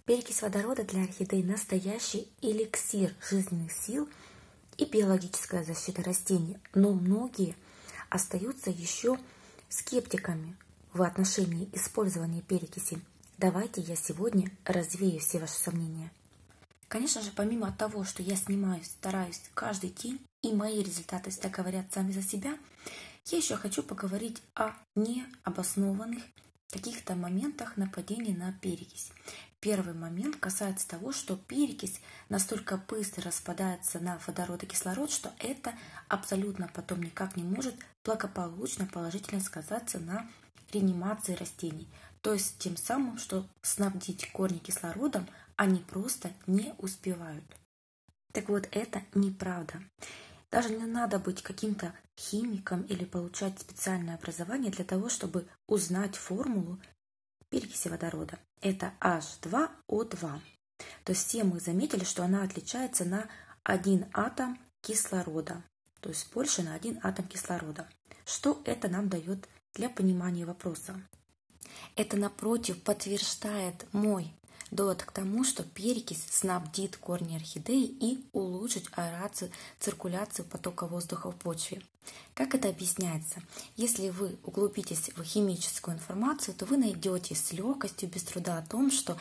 Перекись водорода для орхидей – настоящий эликсир жизненных сил и биологическая защита растений, но многие остаются еще скептиками в отношении использования перекиси. Давайте я сегодня развею все ваши сомнения. Конечно же, помимо того, что я стараюсь каждый день, и мои результаты всегда говорят сами за себя, я еще хочу поговорить о необоснованных каких-то моментах нападения на перекись. Первый момент касается того, что перекись настолько быстро распадается на водород и кислород, что это абсолютно потом никак не может благополучно, положительно сказаться на реанимации растений. То есть тем самым, что снабдить корни кислородом они просто не успевают. Так вот, это неправда. Даже не надо быть каким-то химиком или получать специальное образование для того, чтобы узнать формулу перекиси водорода. Это H2O2. То есть все мы заметили, что она отличается на один атом кислорода. То есть больше на один атом кислорода. Что это нам дает для понимания вопроса? Это, напротив, подтверждает мой довод к тому, что перекись снабдит корни орхидеи и улучшит аэрацию, циркуляцию потока воздуха в почве. Как это объясняется? Если вы углубитесь в химическую информацию, то вы найдете с легкостью, без труда о том, что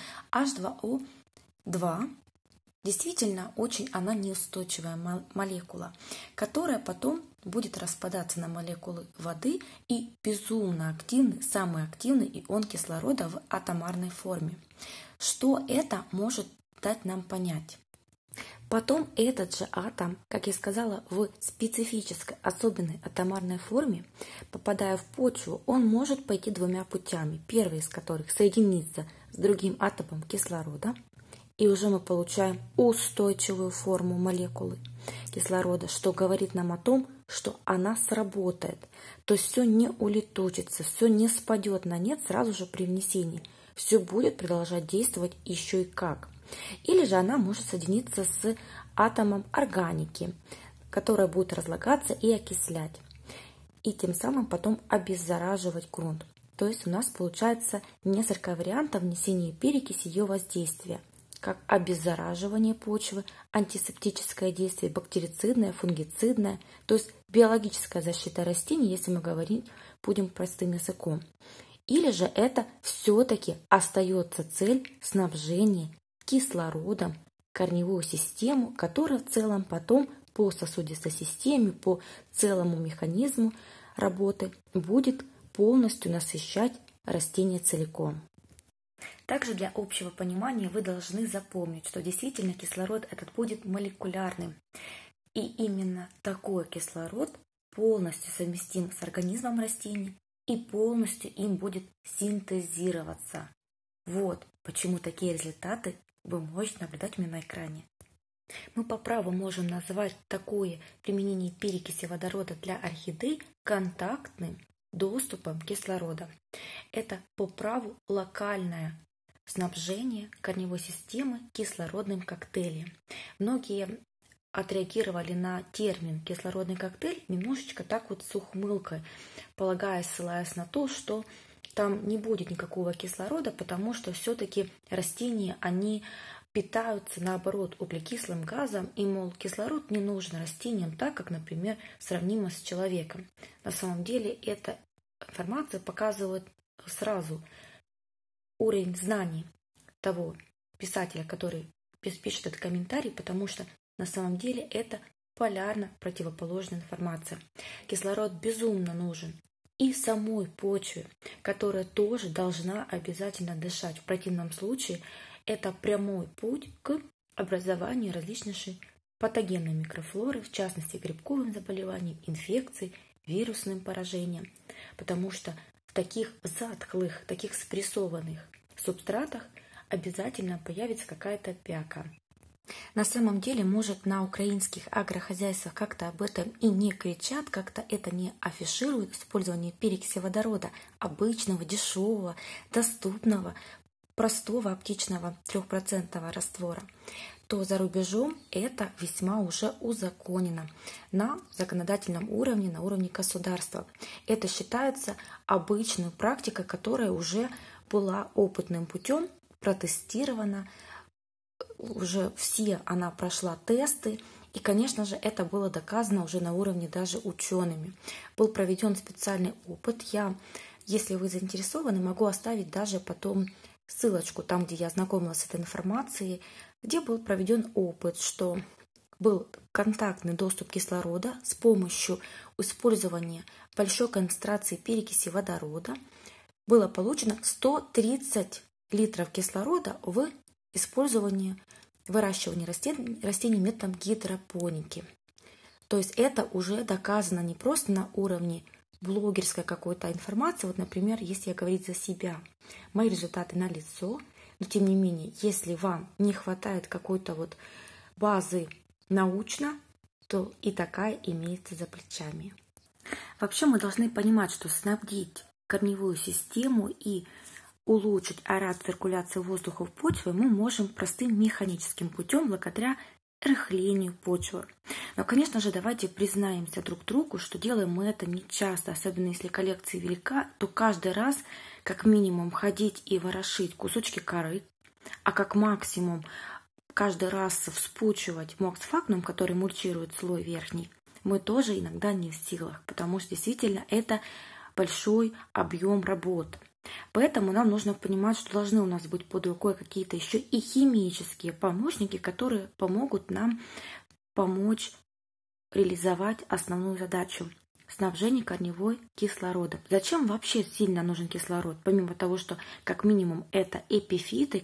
H2O2 действительно очень она неустойчивая молекула, которая потом будет распадаться на молекулы воды и безумно активный, самый активный ион кислорода в атомарной форме. Что это может дать нам понять? Потом этот же атом, как я сказала, в специфической, особенной атомарной форме, попадая в почву, он может пойти двумя путями. Первый из которых соединиться с другим атомом кислорода, и уже мы получаем устойчивую форму молекулы кислорода, что говорит нам о том, что она сработает. То есть все не улетучится, все не спадет на нет сразу же при внесении. Все будет продолжать действовать еще и как. Или же она может соединиться с атомом органики, которая будет разлагаться и окислять. И тем самым потом обеззараживать грунт. То есть у нас получается несколько вариантов внесения перекиси, ее воздействия. Как обеззараживание почвы, антисептическое действие, бактерицидное, фунгицидное, то есть биологическая защита растений, если мы говорить будем простым языком. Или же это все-таки остается цель снабжения кислородом корневую систему, которая в целом потом по сосудистой системе, по целому механизму работы будет полностью насыщать растение целиком. Также для общего понимания вы должны запомнить, что действительно кислород этот будет молекулярным. И именно такой кислород полностью совместим с организмом растений и полностью им будет синтезироваться. Вот почему такие результаты вы можете наблюдать у меня на экране. Мы по праву можем назвать такое применение перекиси водорода для орхидей контактным доступом кислорода. Это по праву локальное снабжение корневой системы кислородным коктейлем. Многие отреагировали на термин кислородный коктейль немножечко так вот с ухмылкой, ссылаясь на то, что там не будет никакого кислорода, потому что все-таки растения, они питаются, наоборот, углекислым газом, и, мол, кислород не нужен растениям так, как, например, сравнимо с человеком. На самом деле, эта информация показывает сразу уровень знаний того писателя, который пишет этот комментарий, потому что на самом деле это полярно противоположная информация. Кислород безумно нужен и самой почве, которая тоже должна обязательно дышать. В противном случае это прямой путь к образованию различных патогенной микрофлоры, в частности грибковым заболеваниям, инфекцией, вирусным поражением. Потому что в таких затхлых, таких спрессованных субстратах обязательно появится какая-то пяка. На самом деле, может, на украинских агрохозяйствах как-то об этом и не кричат, как-то это не афишируют, использование перекиси водорода, обычного, дешевого, доступного, простого оптичного 3% раствора, то за рубежом это весьма уже узаконено на законодательном уровне, на уровне государства. Это считается обычной практикой, которая уже была опытным путем протестирована, уже все она прошла тесты, и, конечно же, это было доказано уже на уровне даже учеными. Был проведен специальный опыт. Если вы заинтересованы, могу оставить даже потом ссылочку там, где я знакомилась с этой информацией, где был проведен опыт, что был контактный доступ кислорода с помощью использования большой концентрации перекиси водорода. Было получено 130 литров кислорода в использовании выращивания растений методом гидропоники. То есть это уже доказано не просто на уровне блогерской какой-то информации. Вот, например, если я говорить за себя, мои результаты налицо, но тем не менее, если вам не хватает какой-то вот базы научно, то и такая имеется за плечами. Вообще мы должны понимать, что снабдить корневую систему и улучшить аэрацию, циркуляцию воздуха в почве мы можем простым механическим путем благодаря рыхлению почвы. Но, конечно же, давайте признаемся друг другу, что делаем мы это не часто, особенно если коллекция велика, то каждый раз как минимум ходить и ворошить кусочки коры, а как максимум каждый раз вспучивать моксфагнум, который мульчирует слой верхний, мы тоже иногда не в силах, потому что действительно это большой объем работы. Поэтому нам нужно понимать, что должны у нас быть под рукой какие-то еще и химические помощники, которые помогут нам помочь реализовать основную задачу – снабжение корневой кислородом. Зачем вообще сильно нужен кислород? Помимо того, что как минимум это эпифиты,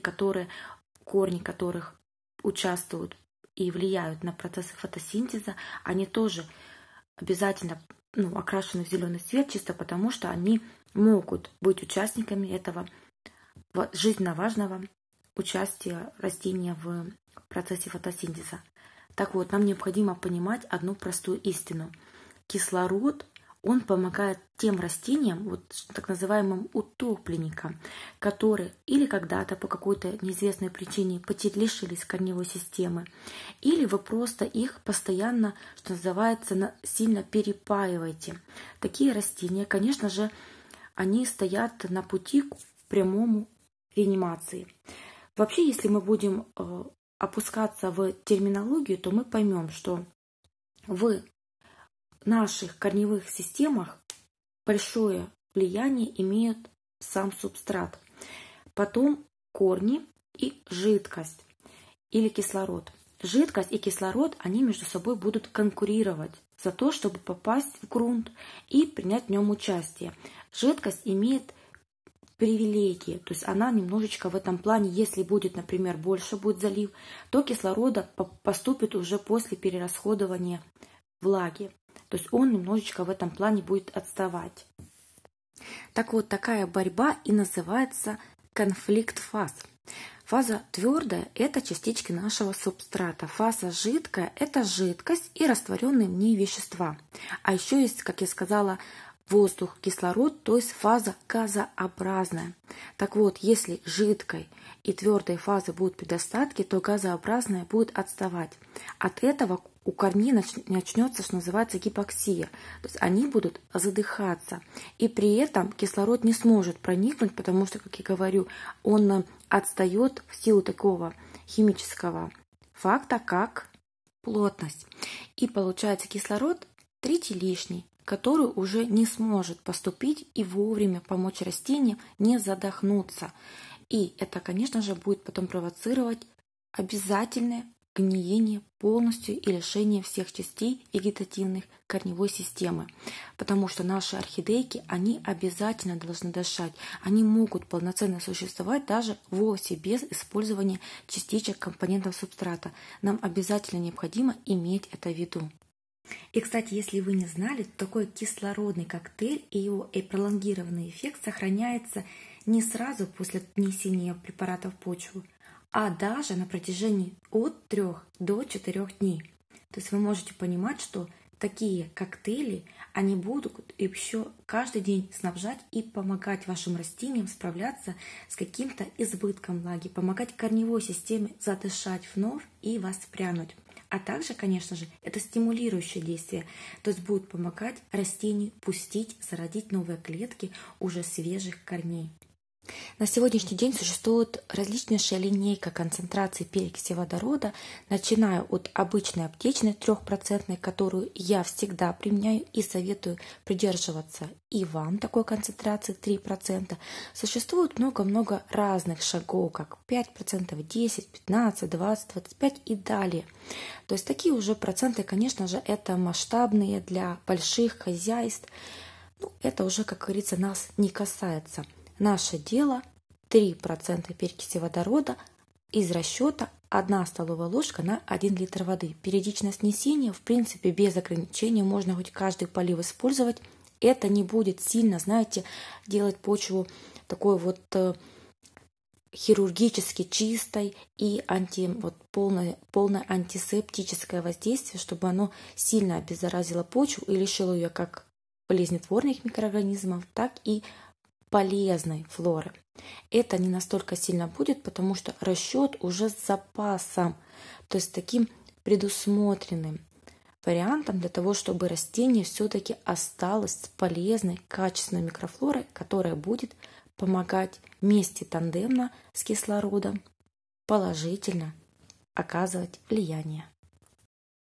корни которых участвуют и влияют на процессы фотосинтеза, они тоже обязательно окрашены в зеленый цвет, чисто потому что они могут быть участниками этого жизненно важного участия растения в процессе фотосинтеза. Так вот, нам необходимо понимать одну простую истину. Кислород, он помогает тем растениям, так называемым утопленникам, которые или когда-то по какой-то неизвестной причине лишились корневой системы, или вы просто их постоянно, что называется, сильно перепаиваете. Такие растения, конечно же, они стоят на пути к прямому реанимации. Вообще, если мы будем опускаться в терминологию, то мы поймем, что в наших корневых системах большое влияние имеет сам субстрат, потом корни и жидкость или кислород. Жидкость и кислород, они между собой будут конкурировать за то, чтобы попасть в грунт и принять в нем участие. Жидкость имеет привилегии, то есть она немножечко в этом плане, если будет, например, больше будет залив, то кислорода поступит уже после перерасходования влаги. То есть он немножечко в этом плане будет отставать. Так вот, такая борьба и называется конфликт фаз. Фаза твердая – это частички нашего субстрата. Фаза жидкая – это жидкость и растворенные в ней вещества. А еще есть, как я сказала, воздух, кислород, то есть фаза газообразная. Так вот, если жидкой и твердой фазы будут при достатке, то газообразная будет отставать. От этого у корней начнется, что называется, гипоксия. То есть они будут задыхаться. И при этом кислород не сможет проникнуть, потому что, как я говорю, он отстает в силу такого химического факта, как плотность. И получается кислород третий лишний, который уже не сможет поступить и вовремя помочь растениям не задохнуться. И это, конечно же, будет потом провоцировать обязательное гниение полностью и лишение всех частей вегетативных корневой системы. Потому что наши орхидейки, они обязательно должны дышать. Они могут полноценно существовать даже вовсе без использования частичек компонентов субстрата. Нам обязательно необходимо иметь это в виду. И, кстати, если вы не знали, то такой кислородный коктейль и его пролонгированный эффект сохраняется не сразу после внесения препарата в почву, а даже на протяжении от 3 до 4 дней. То есть вы можете понимать, что такие коктейли, они будут еще каждый день снабжать и помогать вашим растениям справляться с каким-то избытком влаги, помогать корневой системе задышать вновь и воспрянуть. А также, конечно же, это стимулирующее действие, то есть будет помогать растению пустить, зародить новые клетки уже свежих корней. На сегодняшний день существует различнейшая линейка концентраций перекиси водорода, начиная от обычной аптечной 3%, которую я всегда применяю и советую придерживаться и вам такой концентрации 3%. Существует много-много разных шагов, как 5%, 10, 15, 20, 25 и далее. То есть такие уже проценты, конечно же, это масштабные для больших хозяйств. Это уже, как говорится, нас не касается. Наше дело 3% перекиси водорода из расчета 1 столовая ложка на 1 литр воды. Периодичность внесения, в принципе, без ограничений, можно хоть каждый полив использовать. Это не будет сильно, знаете, делать почву такой вот хирургически чистой и полное антисептическое воздействие, чтобы оно сильно обеззаразило почву и лишило ее как болезнетворных микроорганизмов, так и полезной флоры. Это не настолько сильно будет, потому что расчет уже с запасом, то есть таким предусмотренным вариантом для того, чтобы растение все-таки осталось с полезной, качественной микрофлорой, которая будет помогать вместе тандемно с кислородом положительно оказывать влияние.